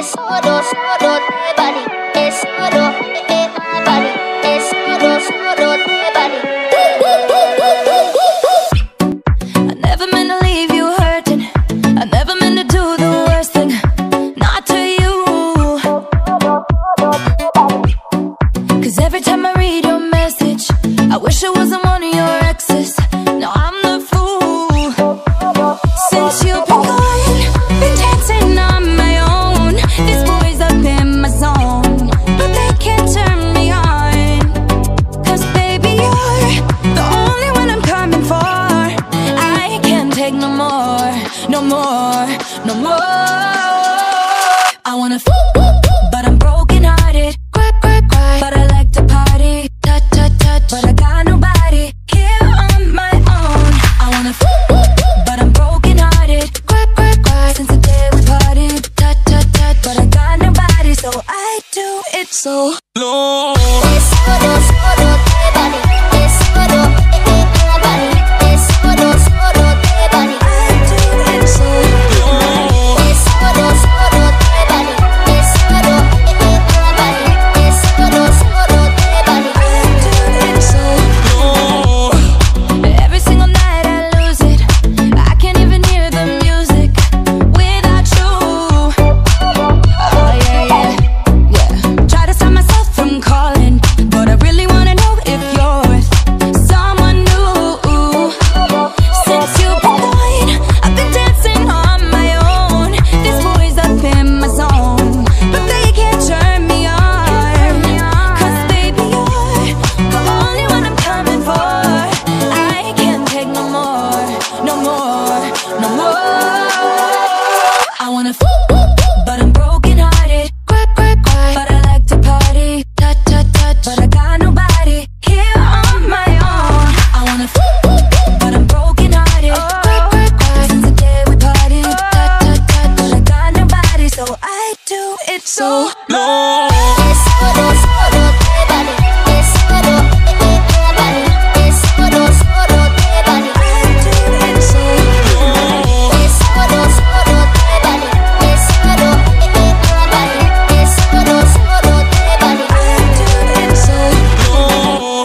solo, solo te body. Es solo, my body. Es solo, solo te body. I never meant to leave you hurting. I never meant to do the worst thing. Not to you. 'Cause every time I read your message, I wish it wasn't one of your exes. No, I'm the fool. Since you've been gone, been dancing on my own. These boys up in my zone, but they can't turn me on. 'Cause baby, you're the only one I'm coming for. I can't take no more, no more, no more. I wanna but I'm broken hearted. Cry, cry, cry, but I like to party. Touch, touch, touch, but I got nobody here on my own. I wanna but I'm broken hearted. Cry, cry, cry, since the day we parted. Touch, touch, touch, but I got nobody, so I do it so low. Es solo, solo te body. Es solo, my body. Es solo, solo te body. I do it so low. Es solo, solo te body. Es solo, my body. Es solo, solo te body. I do it so low. Every single night I lose it. I can't even hear the music without you. Oh yeah, yeah, yeah. Try to stop myself from calling, but I really wanna know if you're with someone new. Since you've been gone, I've been dancing on my own. These boys up in my zone, but they can't turn me on. 'Cause baby, you're the only one I'm coming for. I can't take no more, no more, no more. I wanna but I'm broken hearted. Cry, cry, cry, but I like to party. Touch, touch, touch, but I got nobody here on my own. I wanna but I'm broken hearted. Cry, cry, cry, since the day we parted. Touch, touch, touch, but I got nobody, so I do it so low. Es solo, solo te body. Es solo, my body. Es solo, solo te body. I do it so low. Es solo, solo te body. Es solo, my body. Es solo, solo te body. I do it so low.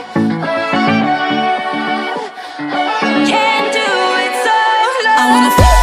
Can't do it so low. I wanna